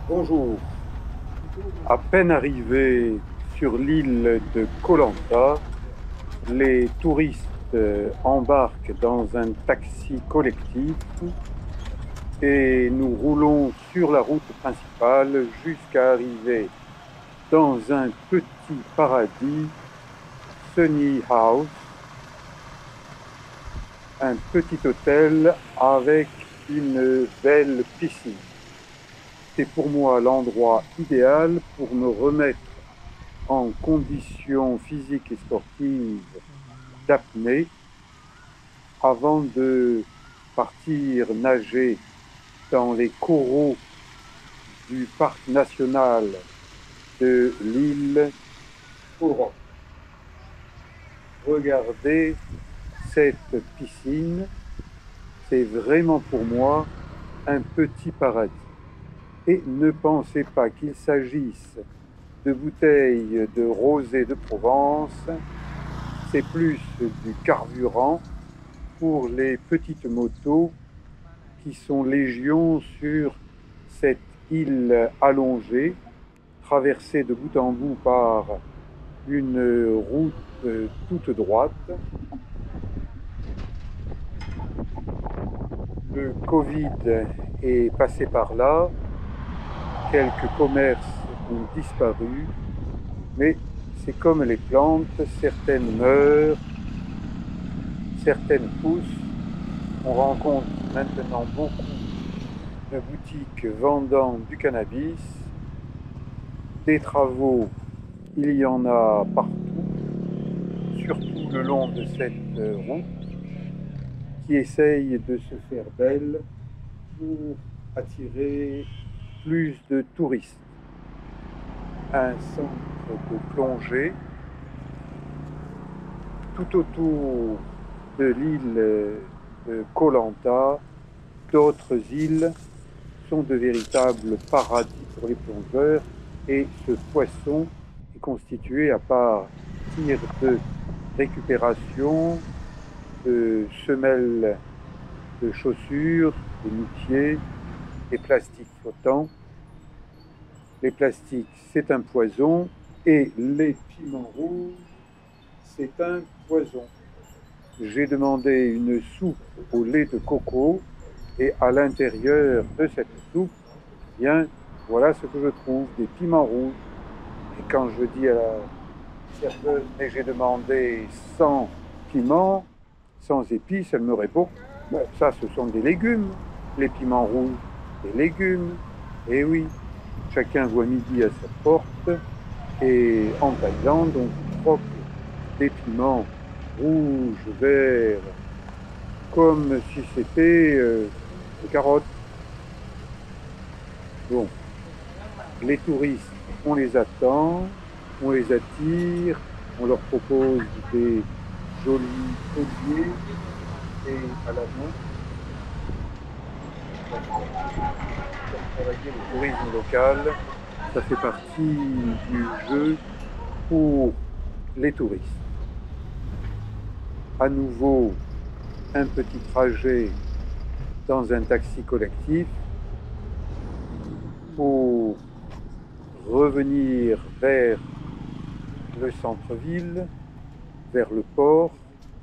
Bonjour. À peine arrivés sur l'île de Koh Lanta, les touristes embarquent dans un taxi collectif et nous roulons sur la route principale jusqu'à arriver dans un petit paradis, Sunny House, un petit hôtel avec une belle piscine. C'est pour moi l'endroit idéal pour me remettre en conditions physiques et sportives d'apnée avant de partir nager dans les coraux du parc national de l'île Coron. Regardez cette piscine, c'est vraiment pour moi un petit paradis. Et ne pensez pas qu'il s'agisse de bouteilles de rosé de Provence, c'est plus du carburant pour les petites motos qui sont légion sur cette île allongée, traversée de bout en bout par une route toute droite. Le Covid est passé par là, quelques commerces ont disparu, mais c'est comme les plantes, certaines meurent, certaines poussent. On rencontre maintenant beaucoup de boutiques vendant du cannabis, des travaux, il y en a partout, surtout le long de cette route qui essaye de se faire belle pour attirer plus de touristes. Un centre de plongée tout autour de l'île de Koh Lanta. D'autres îles sont de véritables paradis pour les plongeurs et ce poisson est constitué à partir de récupération, de semelles de chaussures, de moutiers, des plastiques flottants. Les plastiques, c'est un poison et les piments rouges, c'est un poison. J'ai demandé une soupe au lait de coco et à l'intérieur de cette soupe, eh bien, voilà ce que je trouve, des piments rouges. Et quand je dis à la serveuse, mais j'ai demandé sans piment, sans épices, elle me répond, ben, ça ce sont des légumes, les piments rouges, des légumes. Et oui, chacun voit midi à sa porte. Et en Thaïlande, on croque des piments rouges, verts, comme si c'était des carottes. Bon, les touristes, on les attend, on les attire, on leur propose des jolis colliers et à la main, pour travailler le tourisme local, ça fait partie du jeu pour les touristes. À nouveau, un petit trajet dans un taxi collectif pour revenir vers le centre-ville, vers le port,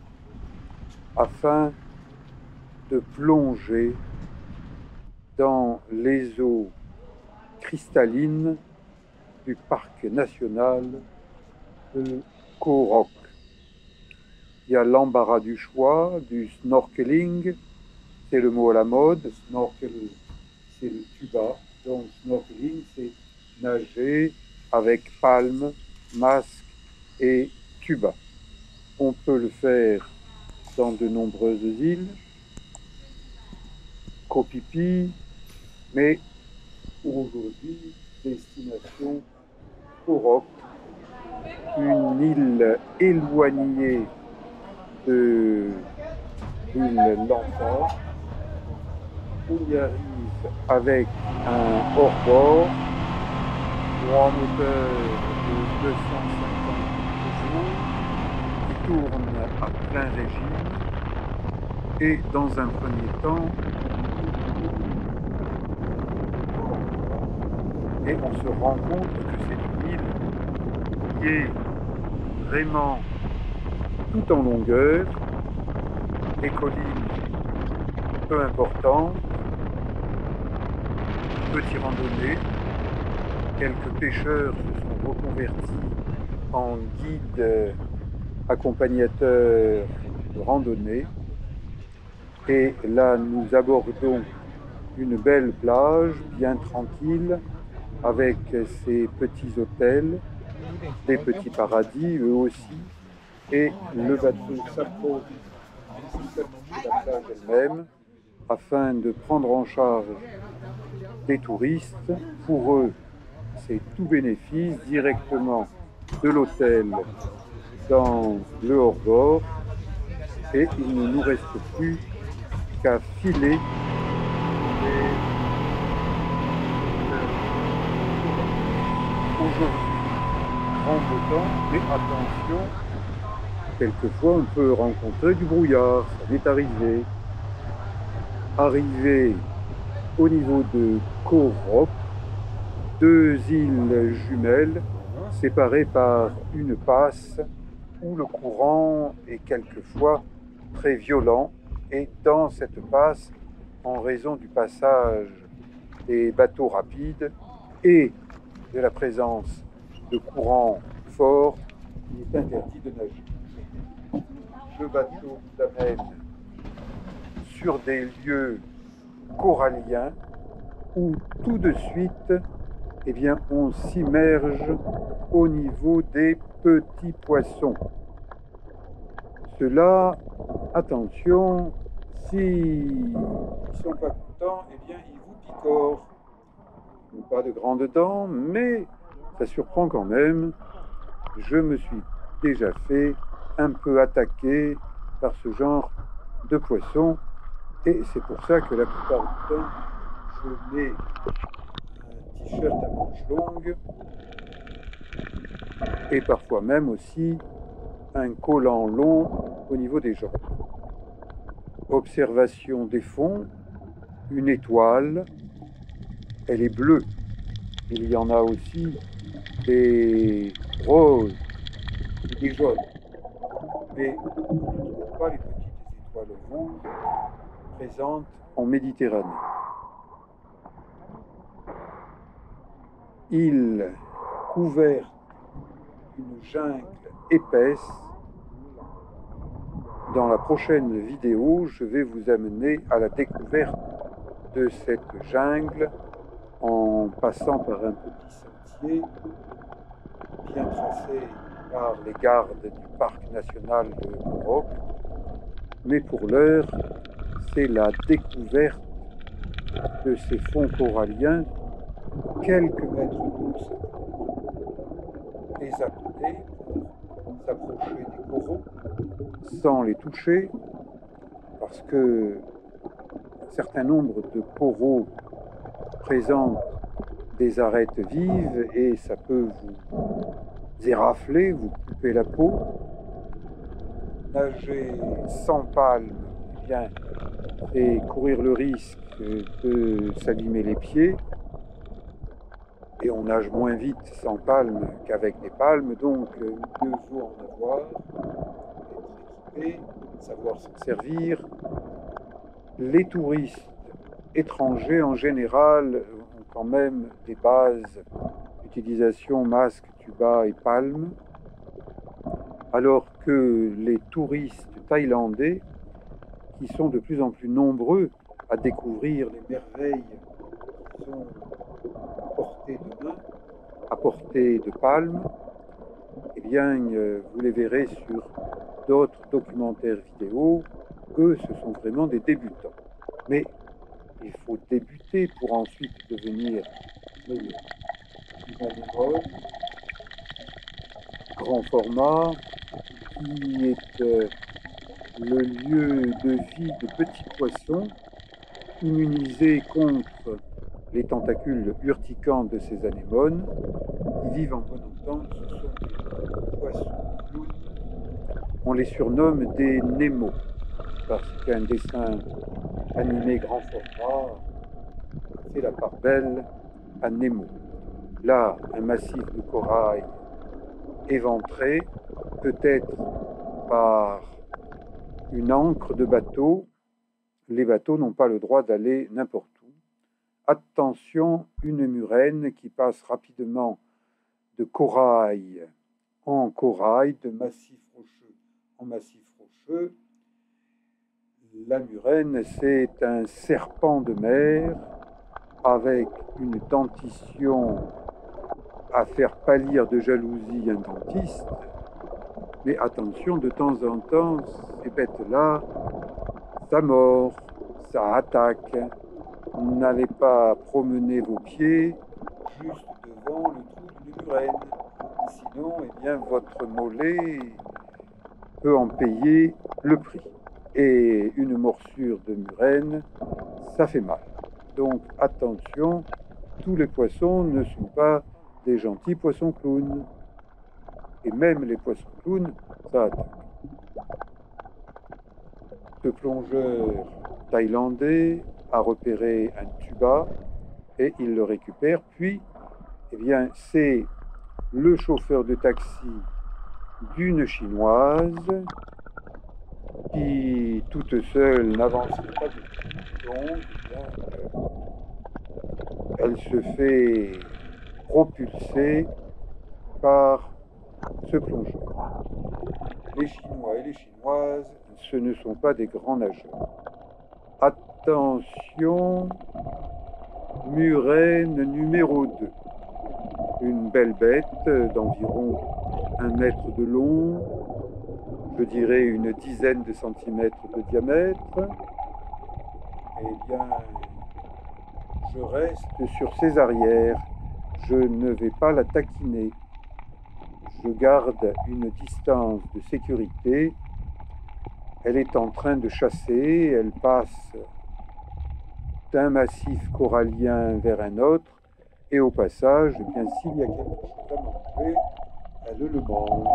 afin de plonger dans les eaux cristallines du parc national de Koh Rock. Il y a l'embarras du choix, du snorkeling, c'est le mot à la mode. Snorkel, c'est le tuba. Donc snorkeling, c'est nager avec palme, masque et tuba. On peut le faire dans de nombreuses îles, Koh Phi Phi, mais pour aujourd'hui, destination Koh Rock, une île éloignée de l'île Lanta. On y arrive avec un hors-bord ou en hauteur de 250 chevaux qui tourne à plein régime et dans un premier temps et on se rend compte que c'est une île qui est vraiment tout en longueur, des collines peu importantes, petits randonnées, quelques pêcheurs se sont reconvertis en guides accompagnateurs de randonnée. Et là, nous abordons une belle plage, bien tranquille, avec ses petits hôtels, des petits paradis, eux aussi. Et le bateau s'approche petit à petit de la plage elle-même, afin de prendre en charge des touristes. Pour eux, c'est tout bénéfice, directement de l'hôtel dans le hors-bord, et il ne nous reste plus qu'à filer aujourd'hui. Grand beau temps, mais attention, quelquefois on peut rencontrer du brouillard, ça m'est arrivé. Arrivé au niveau de Koh Rop, deux îles jumelles séparées par une passe où le courant est quelquefois très violent, et dans cette passe, en raison du passage des bateaux rapides et de la présence de courants forts, il est interdit de nager. Le bateau nous amène sur des lieux coralliens où tout de suite, eh bien, on s'immerge au niveau des petits poissons. Ceux-là, attention, s'ils ne sont pas contents, eh bien, ils vous picorent. Ils n'ont pas de grandes dents, mais ça surprend quand même. Je me suis déjà fait un peu attaquer par ce genre de poisson, et c'est pour ça que la plupart du temps, je mets un t-shirt à manches longues et parfois même aussi un collant long au niveau des jambes. Observation des fonds, une étoile, elle est bleue. Il y en a aussi des roses et des jaunes, mais on ne trouve pas les petites étoiles rouges présentes en Méditerranée. Île couverte d'une jungle épaisse. Dans la prochaine vidéo, je vais vous amener à la découverte de cette jungle en passant par un petit sentier bien tracé par les gardes du parc national de Koh Rop. Mais pour l'heure, c'est la découverte de ces fonds coralliens, quelques mètres d'eau, les appeler pour s'approcher des coraux sans les toucher, parce que un certain nombre de coraux présentent des arêtes vives et ça peut vous érafler, vous couper la peau. Nager sans palme, eh bien, fait courir le risque de s'abîmer les pieds, et on nage moins vite sans palme qu'avec des palmes, donc mieux vaut en avoir, être équipé, savoir s'en servir. Les touristes étrangers en général ont quand même des bases d'utilisation masque, tuba et palme, alors que les touristes thaïlandais, qui sont de plus en plus nombreux à découvrir les merveilles qui sont à portée de main, à portée de palme, eh bien, vous les verrez sur d'autres documentaires vidéo. Eux, ce sont vraiment des débutants. Mais il faut débuter pour ensuite devenir meilleur. Une anémone, grand format, qui est le lieu de vie de petits poissons immunisés contre les tentacules urticants de ces anémones, qui vivent en bon entente. Ce sont des poissons clowns. On les surnomme des Nemo, parce qu'un dessin animé grand format fait la part belle à Nemo. là un massif de corail éventré, peut-être par une ancre de bateau. Les bateaux n'ont pas le droit d'aller n'importe où. Attention, une murène qui passe rapidement de corail en corail, de massif rocheux en massif rocheux. La murène, c'est un serpent de mer avec une dentition à faire pâlir de jalousie un dentiste. Mais attention, de temps en temps, ces bêtes-là, ça mord, ça attaque. N'allez pas promener vos pieds juste devant le trou d'une murène. Sinon, eh bien, votre mollet peut en payer le prix. Et une morsure de murène, ça fait mal. Donc attention, tous les poissons ne sont pas des gentils poissons clowns. Et même les poissons clowns, ça attaque. Ce plongeur thaïlandais a repéré un tuba et il le récupère. Puis, eh bien, c'est le chauffeur de taxi d'une chinoise qui, toute seule, n'avancerait pas du tout. Donc, eh bien, elle se fait propulser par ce plongeur. Les Chinois et les Chinoises, ce ne sont pas des grands nageurs. Attention, murène numéro 2. Une belle bête d'environ 1 mètre de long, je dirais une dizaine de centimètres de diamètre. Eh bien, je reste sur ses arrières. Je ne vais pas la taquiner. Je garde une distance de sécurité. Elle est en train de chasser. Elle passe d'un massif corallien vers un autre. Et au passage, eh bien, s'il y a quelque chose à manger, elle le mange.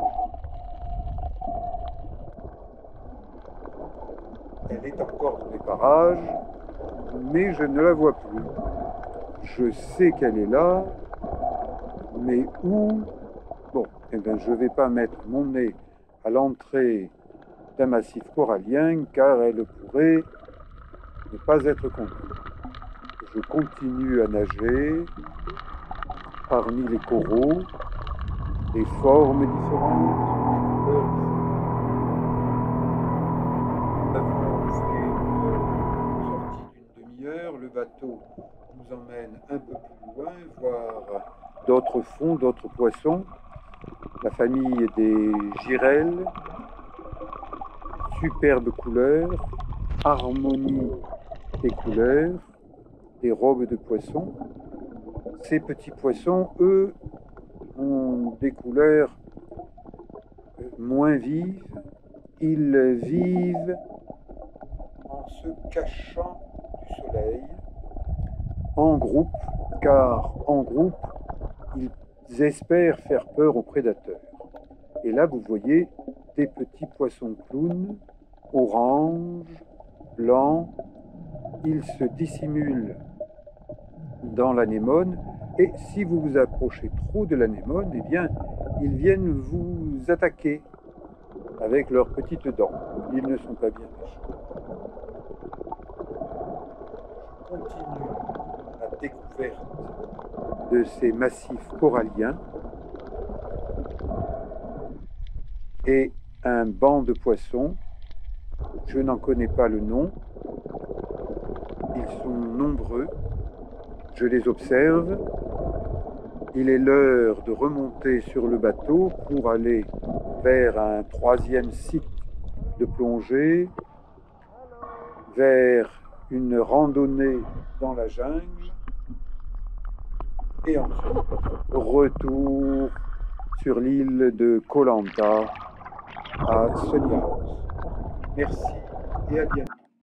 Elle est encore dans les parages, mais je ne la vois plus. Je sais qu'elle est là, mais où? Bon, eh bien, je ne vais pas mettre mon nez à l'entrée d'un massif corallien, car elle pourrait ne pas être contente. Je continue à nager parmi les coraux, les formes différentes, les couleurs différentes. Nous avons fait une sortie d'une demi-heure. Le bateau nous emmène un peu plus loin, voir d'autres fonds, d'autres poissons. La famille des girelles, superbes couleurs, harmonie des couleurs, des robes de poissons. Ces petits poissons, eux, ont des couleurs moins vives. Ils vivent en se cachant du soleil, en groupe, car en groupe, ils espèrent faire peur aux prédateurs. Et là, vous voyez des petits poissons clowns, orange, blanc. Ils se dissimulent dans l'anémone, et si vous vous approchez trop de l'anémone, eh bien, ils viennent vous attaquer avec leurs petites dents. Ils ne sont pas bien méchants. Je continue la découverte de ces massifs coralliens et un banc de poissons. Je n'en connais pas le nom. Ils sont nombreux. Je les observe. Il est l'heure de remonter sur le bateau pour aller vers un 3e site de plongée, vers une randonnée dans la jungle, et ensuite retour sur l'île de Koh Lanta à Sunny House. Merci et à bientôt.